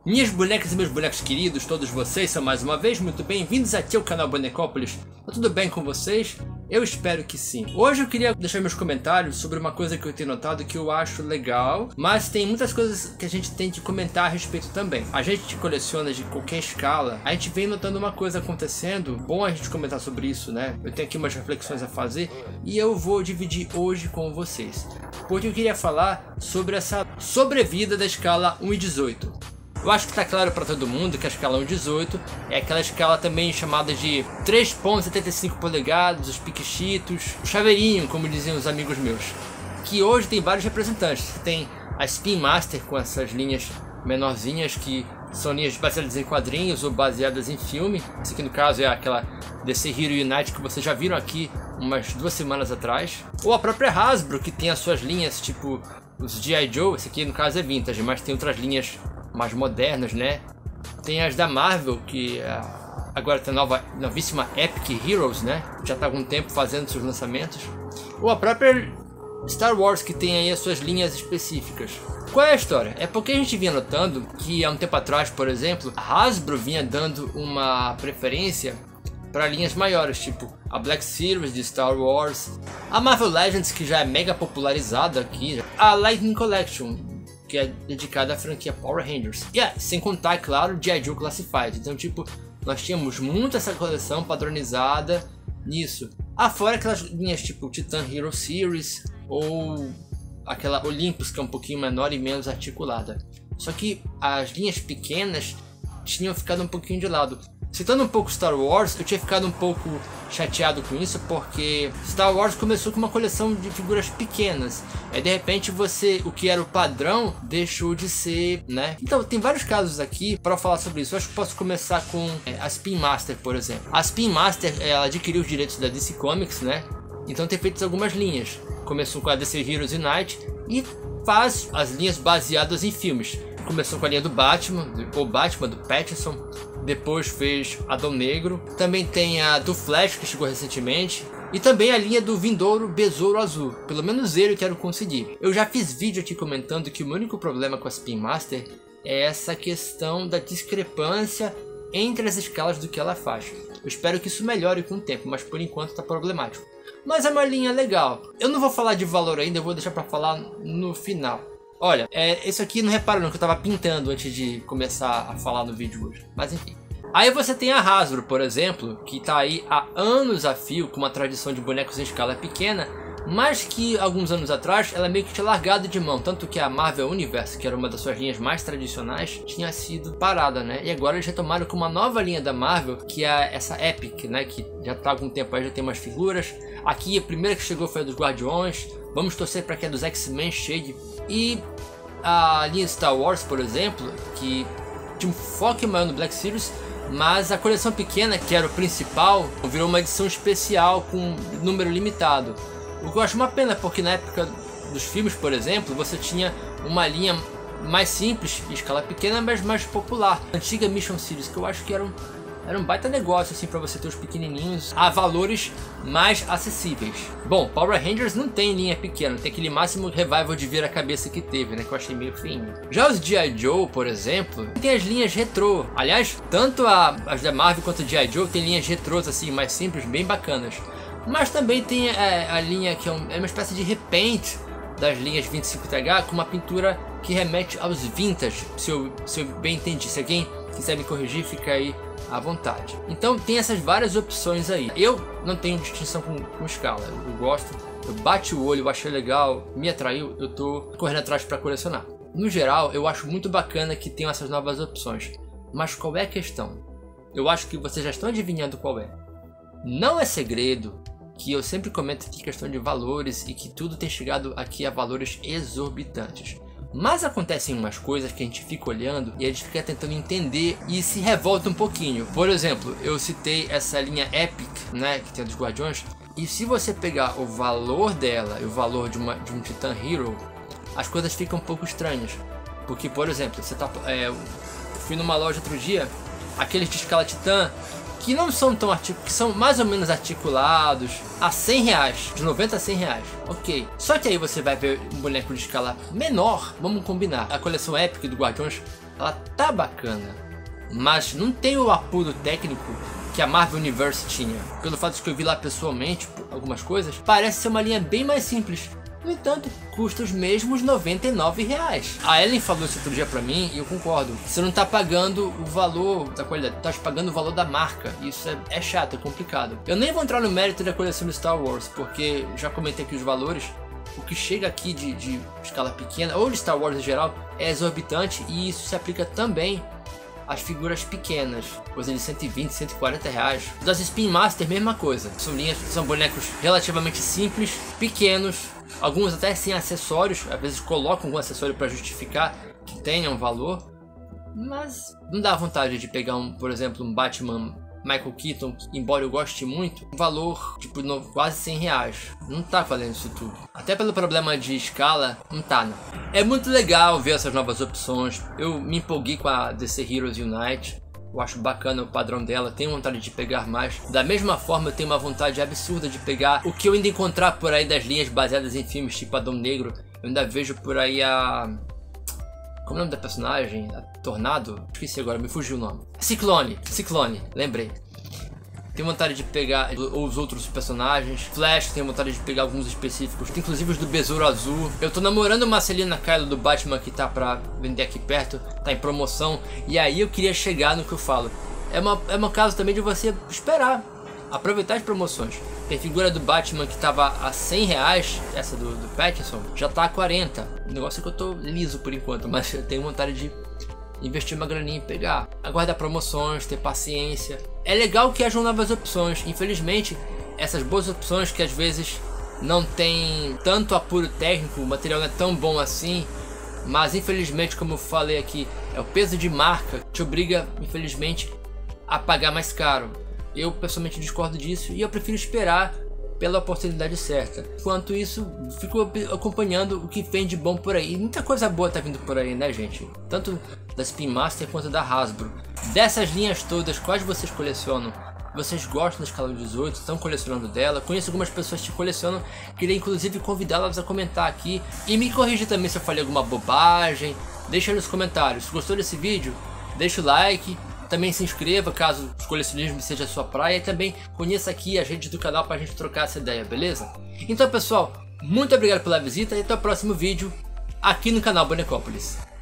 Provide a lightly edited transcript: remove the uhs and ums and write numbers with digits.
Minhas bonecas e meus bonecos queridos, todos vocês são mais uma vez muito bem-vindos aqui ao canal Bonecópolis. Tá tudo bem com vocês? Eu espero que sim. Hoje eu queria deixar meus comentários sobre uma coisa que eu tenho notado que eu acho legal, mas tem muitas coisas que a gente tem que comentar a respeito também. A gente coleciona de qualquer escala, a gente vem notando uma coisa acontecendo, bom a gente comentar sobre isso, né? Eu tenho aqui umas reflexões a fazer e eu vou dividir hoje com vocês. Porque eu queria falar sobre essa sobrevida da escala 1/18. Eu acho que está claro para todo mundo que a escala 1/18 é aquela escala também chamada de 3,75 polegadas, os piquichitos, o chaveirinho, como diziam os amigos meus. Que hoje tem vários representantes. Você tem a Spin Master com essas linhas menorzinhas que são linhas baseadas em quadrinhos ou baseadas em filme. Esse aqui no caso é aquela DC Hero Unite que vocês já viram aqui umas 2 semanas atrás. Ou a própria Hasbro, que tem as suas linhas tipo os G.I. Joe. Esse aqui no caso é vintage, mas tem outras linhas mais modernas, né? Tem as da Marvel, que agora tem a novíssima Epic Heroes, né? Já está há algum tempo fazendo seus lançamentos. Ou a própria Star Wars, que tem aí as suas linhas específicas. Qual é a história? É porque a gente vinha notando que há um tempo atrás, por exemplo, a Hasbro vinha dando uma preferência para linhas maiores, tipo a Black Series de Star Wars, a Marvel Legends, que já é mega popularizada aqui, a Lightning Collection, que é dedicada à franquia Power Rangers. E sem contar, é claro, G.I. Joe Classified. Então, tipo, nós tínhamos muito essa coleção padronizada nisso. Fora aquelas linhas tipo Titan Hero Series ou aquela Olympus, que é um pouquinho menor e menos articulada. Só que as linhas pequenas tinham ficado um pouquinho de lado. Citando um pouco Star Wars, eu tinha ficado um pouco chateado com isso, porque Star Wars começou com uma coleção de figuras pequenas. De repente o que era o padrão deixou de ser, né? Então tem vários casos aqui para falar sobre isso. Eu acho que posso começar com a Spin Master, por exemplo. A Spin Master, ela adquiriu os direitos da DC Comics, né? Então tem feito algumas linhas. Começou com a DC Heroes Unite e faz as linhas baseadas em filmes. Começou com a linha do Batman, o Batman do Pattinson. Depois fez Adão Negro. Também tem a do Flash, que chegou recentemente. E também a linha do Vindouro Besouro Azul. Pelo menos ele eu quero conseguir. Eu já fiz vídeo aqui comentando que o único problema com a Spin Master é essa questão da discrepância entre as escalas do que ela faz. Eu espero que isso melhore com o tempo, mas por enquanto está problemático. Mas é uma linha legal. Eu não vou falar de valor ainda, eu vou deixar para falar no final. Olha, isso aqui não repararam que eu tava pintando antes de começar a falar no vídeo hoje. Mas enfim. Aí você tem a Hasbro, por exemplo, que tá aí há anos a fio com uma tradição de bonecos em escala pequena, mas que alguns anos atrás ela meio que tinha largado de mão. Tanto que a Marvel Universe, que era uma das suas linhas mais tradicionais, tinha sido parada, né? E agora eles retomaram com uma nova linha da Marvel, que é essa Epic, né? Que já tá há algum tempo aí, já tem umas figuras. Aqui a primeira que chegou foi a dos Guardiões. Vamos torcer para que a dos X-Men chegue. E a linha Star Wars, por exemplo, que tinha um foco maior no Black Series, mas a coleção pequena, que era o principal, virou uma edição especial com número limitado. O que eu acho uma pena, porque na época dos filmes, por exemplo, você tinha uma linha mais simples, em escala pequena, mas mais popular. A antiga Mission Series, que eu acho que era um baita negócio assim para você ter os pequenininhos a valores mais acessíveis. Bom, Power Rangers não tem linha pequena, tem aquele máximo revival de vira-cabeça que teve, né, que eu achei meio feinho. Já os G.I. Joe, por exemplo, tem as linhas retrô. Aliás, tanto as da Marvel quanto o G.I. Joe tem linhas retrôs assim, mais simples, bem bacanas. Mas também tem a linha que é uma espécie de repaint das linhas 25TH com uma pintura que remete aos vintage, se eu bem entendi. Se alguém quiser me corrigir, fica aí à vontade. Então tem essas várias opções aí. Eu não tenho distinção com escala. Eu gosto, eu bati o olho, eu achei legal, me atraiu, eu tô correndo atrás para colecionar. No geral, eu acho muito bacana que tenham essas novas opções. Mas qual é a questão? Eu acho que vocês já estão adivinhando qual é. Não é segredo que eu sempre comento aqui questão de valores e que tudo tem chegado aqui a valores exorbitantes. Mas acontecem umas coisas que a gente fica olhando e a gente fica tentando entender e se revolta um pouquinho. Por exemplo, eu citei essa linha Epic, né, que tem a dos Guardiões. E se você pegar o valor dela e o valor de um Titan Hero, as coisas ficam um pouco estranhas. Porque, por exemplo, eu fui numa loja outro dia, aqueles de escala Titan, que não são tão que são mais ou menos articulados, a R$100, de 90 a R$100, ok. Só que aí você vai ver um boneco de escala menor, vamos combinar, a coleção Epic do Guardiões ela tá bacana, mas não tem o apuro técnico que a Marvel Universe tinha. Pelo fato de que eu vi lá pessoalmente algumas coisas, parece ser uma linha bem mais simples. No entanto, custa os mesmos R$ 99. A Ellen falou isso outro dia pra mim e eu concordo. Você não tá pagando o valor da qualidade, tá pagando o valor da marca. Isso é chato, é complicado. Eu nem vou entrar no mérito da coleção de Star Wars, porque já comentei aqui os valores. O que chega aqui de escala pequena, ou de Star Wars em geral, é exorbitante, e isso se aplica também às figuras pequenas, coisa de 120, 140 reais. Das Spin Master, mesma coisa. São bonecos relativamente simples, pequenos, alguns até sem acessórios, às vezes colocam algum acessório para justificar que tenham valor, mas não dá vontade de pegar por exemplo, um Batman Michael Keaton, embora eu goste muito, um valor tipo quase 100 reais. Não tá valendo isso tudo. Até pelo problema de escala, não tá não. É muito legal ver essas novas opções. Eu me empolguei com a DC Heroes Unite. Eu acho bacana o padrão dela, tenho vontade de pegar mais. Da mesma forma, eu tenho uma vontade absurda de pegar o que eu ainda encontrar por aí das linhas baseadas em filmes tipo Adão Negro. Eu ainda vejo por aí a... Como é o nome da personagem? A Tornado? Esqueci agora, me fugiu o nome. Ciclone, lembrei. Tenho vontade de pegar os outros personagens. Flash, tenho vontade de pegar alguns específicos, inclusive os do Besouro Azul. Eu tô namorando uma Selina Kyle do Batman que tá pra vender aqui perto, tá em promoção. E aí eu queria chegar no que eu falo. É uma caso também de você esperar, aproveitar as promoções. Tem figura do Batman que tava a 100 reais, essa do Pattinson, já tá a 40. O negócio é que eu tô liso por enquanto, mas eu tenho vontade de investir uma graninha e pegar. Aguardar promoções, ter paciência. É legal que hajam novas opções. Infelizmente, essas boas opções que às vezes não tem tanto apuro técnico, o material não é tão bom assim, mas infelizmente, como eu falei aqui, é o peso de marca que te obriga, infelizmente, a pagar mais caro. Eu pessoalmente discordo disso e eu prefiro esperar pela oportunidade certa. Enquanto isso, fico acompanhando o que vem de bom por aí. E muita coisa boa tá vindo por aí, né, gente? Tanto da Spin Master quanto da Hasbro. Dessas linhas todas, quais vocês colecionam? Vocês gostam da escala 18? Estão colecionando dela? Conheço algumas pessoas que colecionam. Queria inclusive convidá-las a comentar aqui. E me corrigir também se eu falei alguma bobagem. Deixa aí nos comentários. Se gostou desse vídeo, deixa o like. Também se inscreva caso o colecionismo seja a sua praia. E também conheça aqui a gente do canal pra gente trocar essa ideia, beleza? Então pessoal, muito obrigado pela visita e até o próximo vídeo aqui no canal Bonecópolis.